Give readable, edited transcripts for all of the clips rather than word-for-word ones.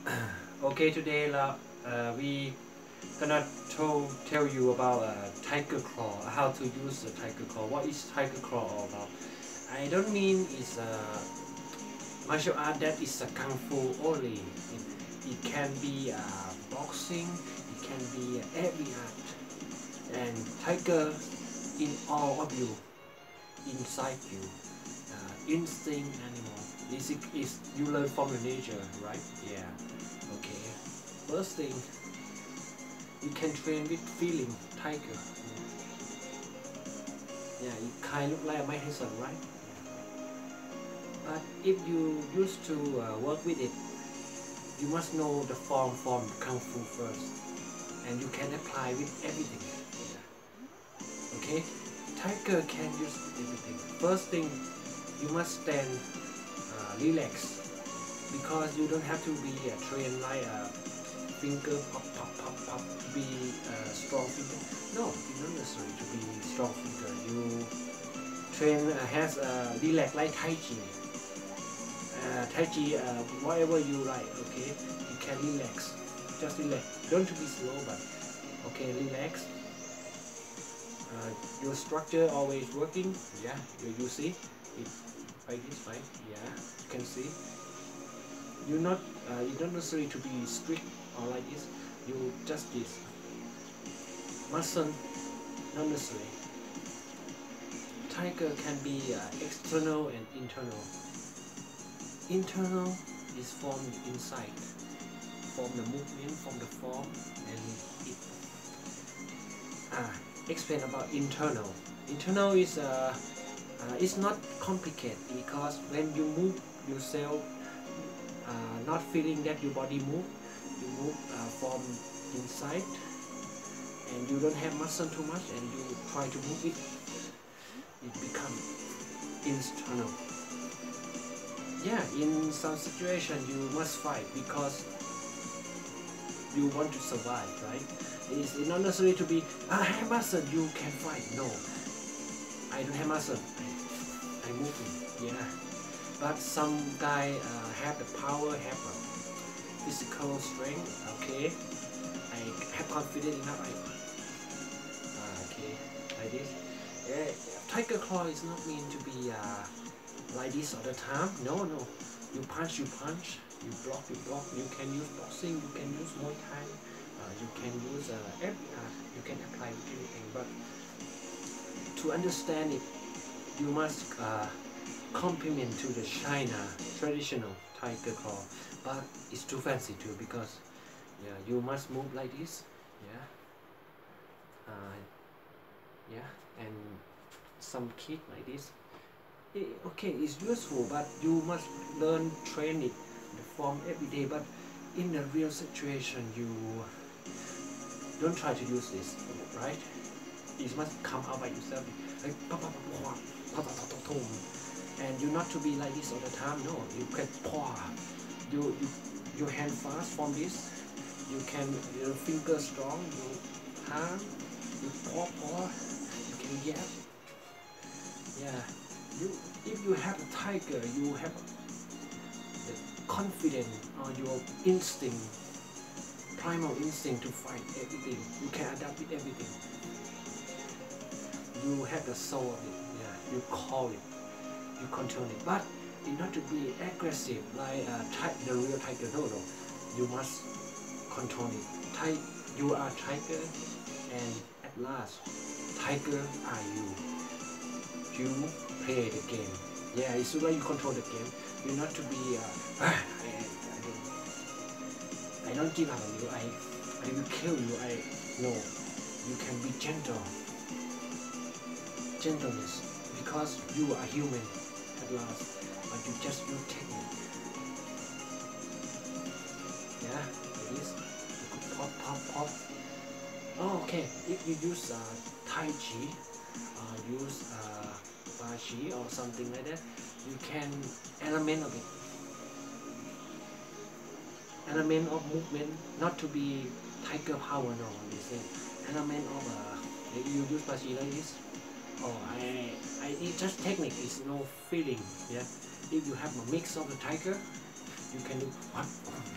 Okay, today we gonna tell you about tiger claw, how to use a tiger claw. What is tiger claw all about? I don't mean it's a martial art that is a kung fu only. It can be boxing, it can be every art. And tiger in all of you, inside you, instinct animal. This is you learn from the nature, right? Yeah. Okay. First thing, you can train with feeling tiger. Yeah, it kind of look like a Mike Tyson, right? But if you used to work with it, you must know the form from Kung Fu first, and you can apply with everything. Yeah. Okay, tiger can use everything. First thing, you must stand relax, because you don't have to be trained like a finger pop pop pop pop to be strong finger. No, you don't necessarily to be strong finger. You train has relax like Tai Chi. Tai Chi, whatever you like. Okay, you can relax. Just relax. Don't to be slow, but okay, relax. Your structure always working. Yeah, you see it like this, right? Yeah, you can see. You don't necessarily to be strict or like this. You just this. Muscle, not necessary. Tiger can be external and internal. Internal is from inside, from the movement, from the form, and it. Explain about internal. Internal is it's not complicated, because when you move yourself, not feeling that your body move, you move from inside, and you don't have muscle too much, and you try to move it, it becomes internal. Yeah, in some situation you must fight because you want to survive, right? It's not necessary to be, I have muscle, you can fight. No, I don't have muscle, I move it. Yeah, but some guy have the power, have a physical strength. Okay, I have confidence enough. Okay, like this. Yeah, tiger claw is not meant to be like this all the time. No, no. You punch, you punch. You block, you block. You can use boxing. You can use Muay Thai. You can use every art. You can apply anything. But to understand it, you must complement to the China traditional tiger claw. But it's too fancy too, because yeah, you must move like this. Yeah. Yeah, and some kick like this. Okay, it's useful, but you must learn, train it, the form every day. But in the real situation, you don't try to use this, right? It must come out by yourself, like and you not to be like this all the time. No, you can you your hand fast from this. You can your finger strong. You hand, you paw. You can yap. Yeah. You, if you have a tiger, you have the confidence or your instinct, primal instinct to fight everything. You can adapt with everything. You have the soul of it. Yeah, you call it, you control it. But it not to be aggressive like the real tiger. No, no. You must control it. You are tiger, and at last, tiger are you. You play the game. Yeah, it's why you control the game. You're not to be I don't give up on you. I will kill you. No. You can be gentle. Gentleness, because you are human at last, but you just use technique. Yeah, like this. You could pop, pop, pop. Oh, okay. If you use Tai Chi, use Bashi or something like that, you can element of it. Element of movement, not to be tiger power, no. Element of you use Bashi like this. Oh, it's just technique. It's no feeling. Yeah. If you have a mix of the tiger, You can do what?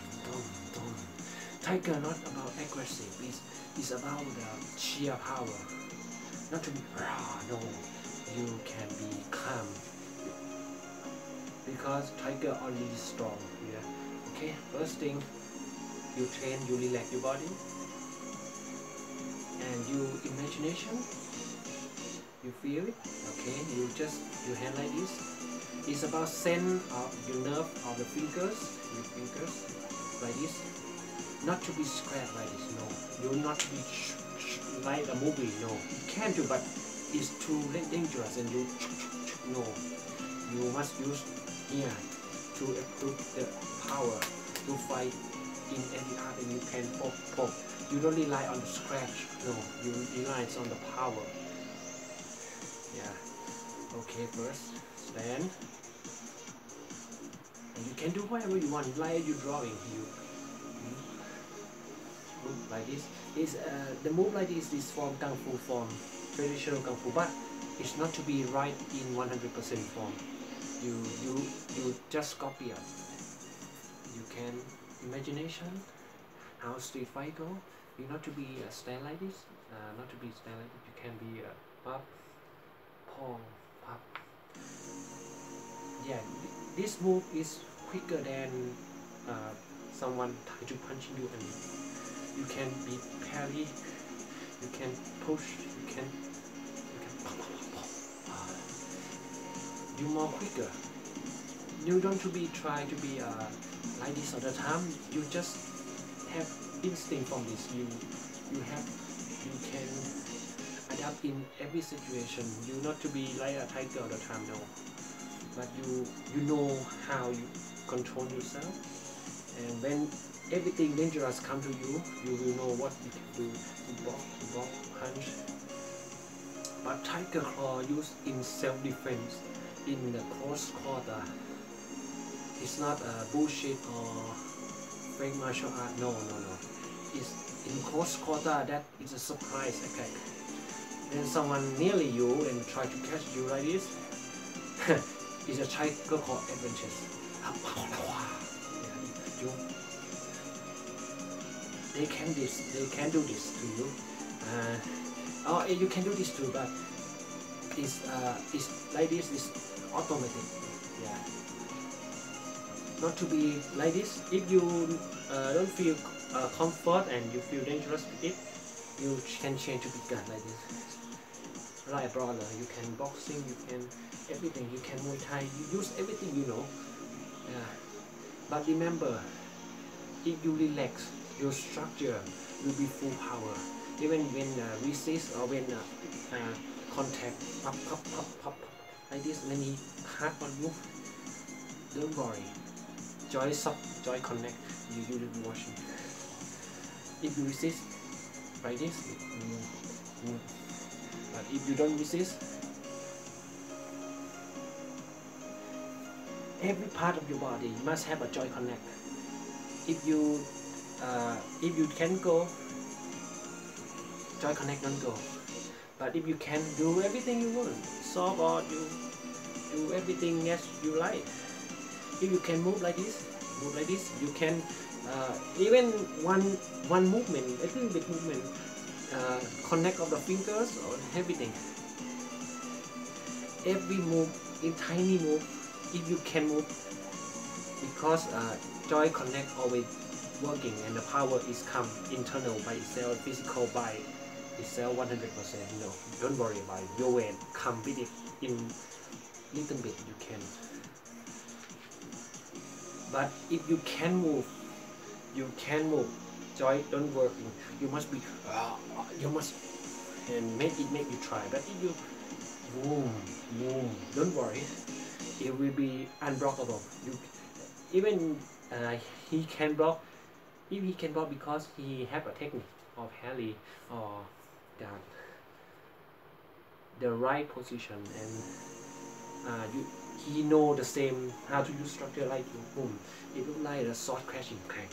Tiger not about aggressive. It's about sheer power. Not to be raw. No, you can be calm because tiger already strong. Yeah. Okay. First thing, you train, you relax your body, and you imagination. You feel it. Okay. You hand like this. It's about sense of your nerve of the fingers. Your fingers like this. Not to be scratched like this. No. You not to be like a movie. No. You can do, but it's too dangerous, and you no. You must use here to improve the power to fight in every art, and you can poke. You don't rely on the scratch. No. You rely on the power. Yeah. Okay. First, stand. And you can do whatever you want. Like you drawing. You move like this. Is the move like this is from Kung Fu form, traditional Kung Fu, but it's not to be right in 100% form. You just copy it. You can imagination how street fight go. You not to be stand like this. Not to be stand like this. You can be pop, pong, pop. Yeah, this move is quicker than someone try to punch you, and you can be parry, you can push, you can you more quicker. You don't to be try to be like this all the time. You just have instinct from this. You can adapt in every situation. You not to be like a tiger all the time. No. But you know how you control yourself, and when everything dangerous come to you, you will know what you can do. You block, punch. But tiger claw used in self-defense in the close quarter. It's not a bullshit or fake martial art. No. It's in close quarter that is a surprise attack. Then someone nearly you and try to catch you like this. It's a tiger claw advantage. They can do this to you. Or you can do this too, but it's like this is automatic. Yeah. Not to be like this. If you don't feel comfort and you feel dangerous with it, you can change to be gun like this. Like a brawler, you can boxing, you can everything, you can Muay Thai, you use everything you know. Yeah. But remember, if you relax, your structure will be full power. Even when resist or when contact pop like this, when he hard on you, don't worry. Joy connect. You will be watching. If you resist like this, but if you don't resist, every part of your body must have a joy connect. If you can go, joy connect don't go. But if you can do everything you want, solve or you do everything as you like. If you can move like this, you can even one movement, a little bit movement, connect of the fingers or everything. Every move, in tiny move, if you can move, because joy connect always working and the power is come internal by itself, physical by itself 100%. No, don't worry about it. Your weight come with it in little bit you can. But if you can move, joy don't work. You must be, you must and make you try. But if you boom, don't worry, it will be unblockable. Even he can block. If he can block because he have a technique of Harry or the right position, and he know the same how to use structure like you. Boom, it look like a sword crashing, crack,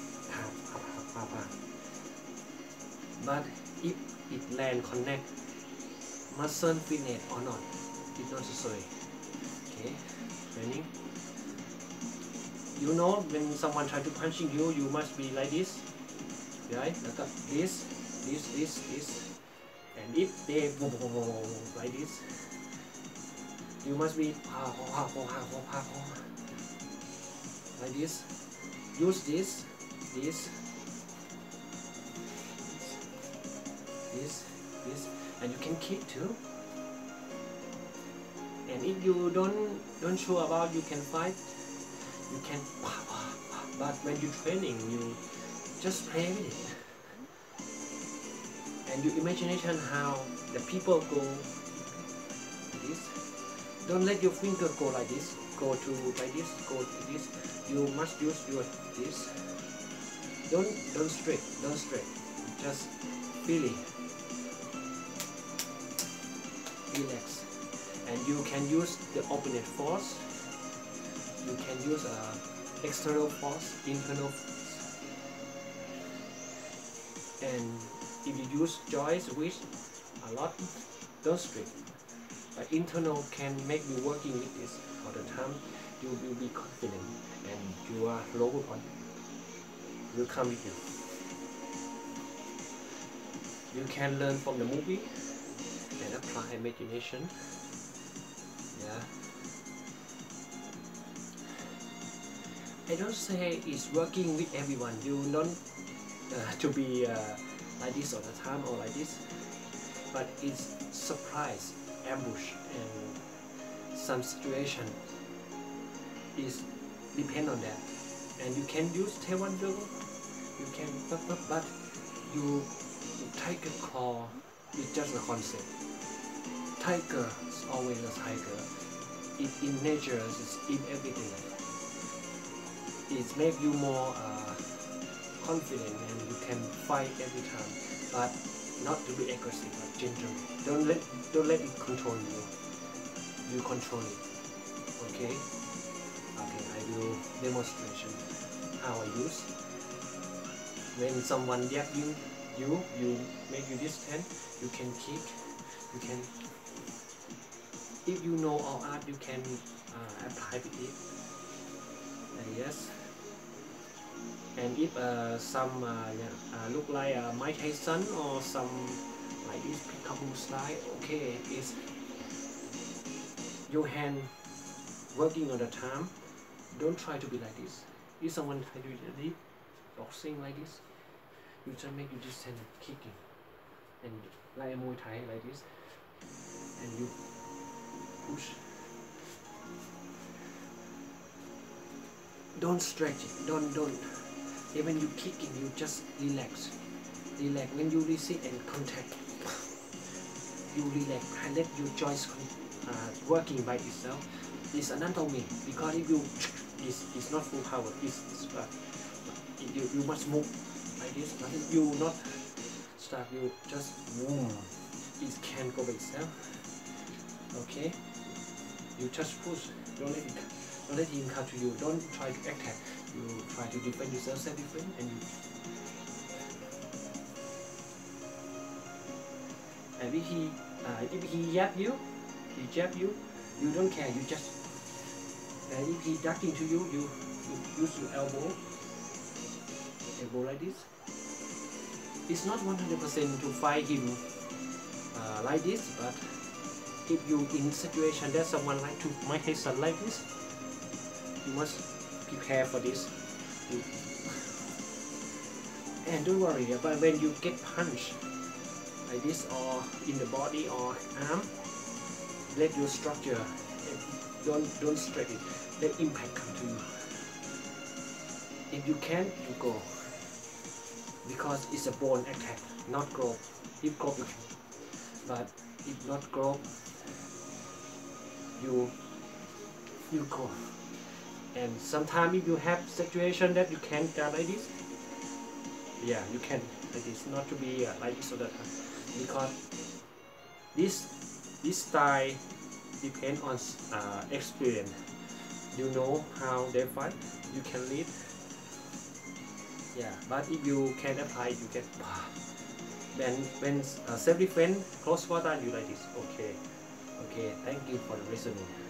but if it land connect, muscle fitness or not, it's not necessary. Okay, training. You know when someone try to punching you, you must be like this, right? Like this, and if they like this, you must be like this. Use this, and you can kick too. And if you don't sure about you can fight, you can. But when you training, you just play with it, and your imagination how the people go like this. Don't let your finger go like this. Go to like this. Go to this. You must use your this. Don't straight. Just feel it. Relax. And you can use the opposite force. You can use external force, internal force. And if you use joints which a lot, don't straight. But internal can make you working with this all the time. You will be confident and your lower body will come with you. You can learn from the movie and apply imagination. Yeah. I don't say it's working with everyone. You don't to be like this all the time or like this, but it's surprise, ambush, and some situation is depend on that. And you can use Taekwondo. You can, but you tiger claw is just a concept. Tiger is always a tiger. It in nature is in everything. It makes you more confident and you can fight every time. But not to be aggressive, but gentle. Don't let it control you. You control it. Okay. Okay. I will demonstration how I use. When someone jab you make you distant. You can kick. You can. If you know all art, you can apply with it. Yes. And if some look like Mike Tyson or some like this peekaboo style, okay, is your hand working all the time. Don't try to be like this. If someone try to do it, boxing like this, you just make you just stand kicking, and like a Muay Thai like this, and you push. Don't stretch it. Don't. Even you kicking, you just relax. Relax. When you receive and contact, you relax. And let your joints working by itself. It's anatomy. Because if you, it's not full power. You must move like this. But if you not start, you just boom. It can go by itself. Okay. You just push. Don't let him come to you. Don't try to attack. You try to defend yourself, self-defense, and you. And if he jab you, you don't care. You just. And if he duck into you, you use your elbow like this. It's not 100% to fight him like this, but if you in situation that someone like to might hate son like this, you must prepare for this. And don't worry about when you get punched like this or in the body or arm. Let your structure, don't stretch it. Let impact come to you. If you can, you go. Because it's a bone attack, not growth. If growth you can, but if not growth, you go. And sometimes if you have situation that you can't get like this, yeah, you can like this, not to be like this all the time. Because this style depends on experience. You know how they fight, you can lead. Yeah, but if you can apply, you get. Then when self-defense, close quarter, you like this. Okay, thank you for the listening.